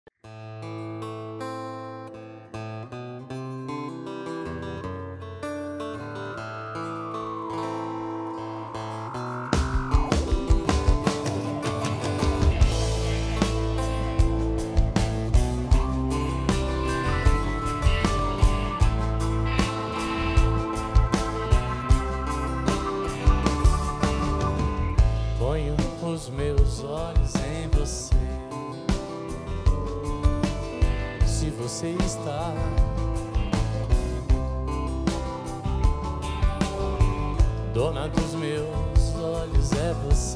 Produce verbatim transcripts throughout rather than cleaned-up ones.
Ponho os meus olhos em você. Se você está dona dos meus olhos, é você.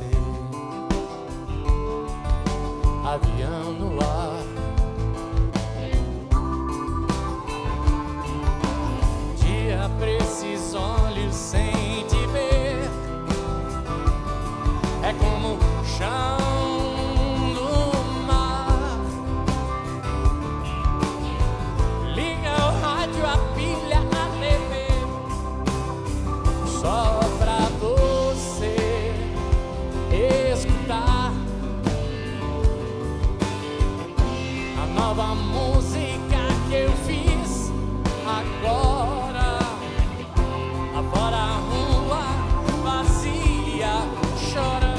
Avião no ar, dia pra esses olhos sem te ver. É como o chão do mar. Liga o rádio, a pilha, a T V, só pra você escutar a nova música que eu fiz agora. Agora a rua vazia chora.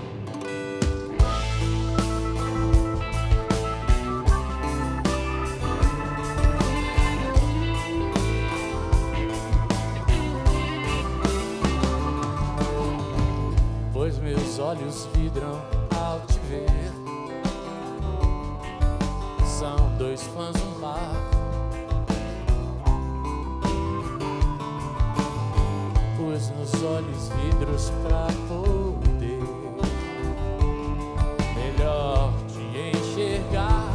Pois meus olhos vidram ao te ver. São dois fãs, um par. Pus nos olhos vidros pra poder melhor te enxergar.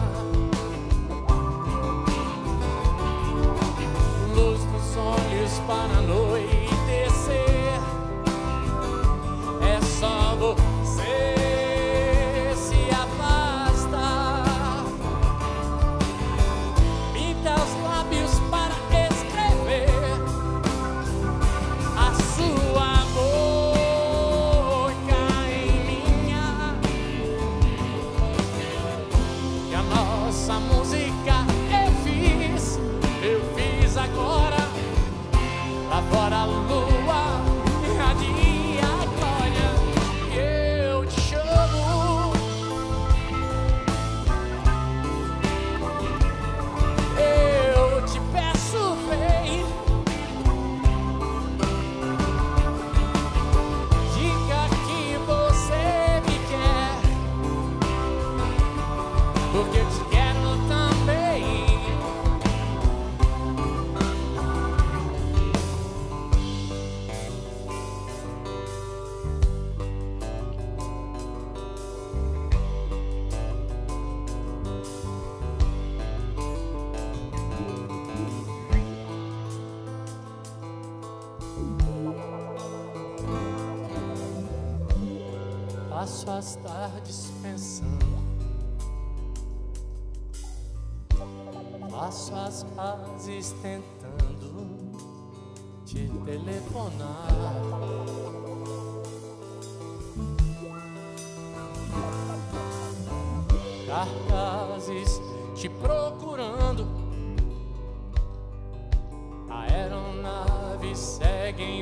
Luz nos olhos para anoitecer. É só você se afastar. Pinta os lábios para escrever a sua boca em minha. E a nossa música eu fiz, eu fiz agora. Lá fora a lua irradia a glória. E eu te chamo, eu te peço, vem. Diga que você me quer, porque eu te quero também. Passo as tardes pensando, faço as pazes tentando te telefonar. Cartazes te procurando, a aeronave segue em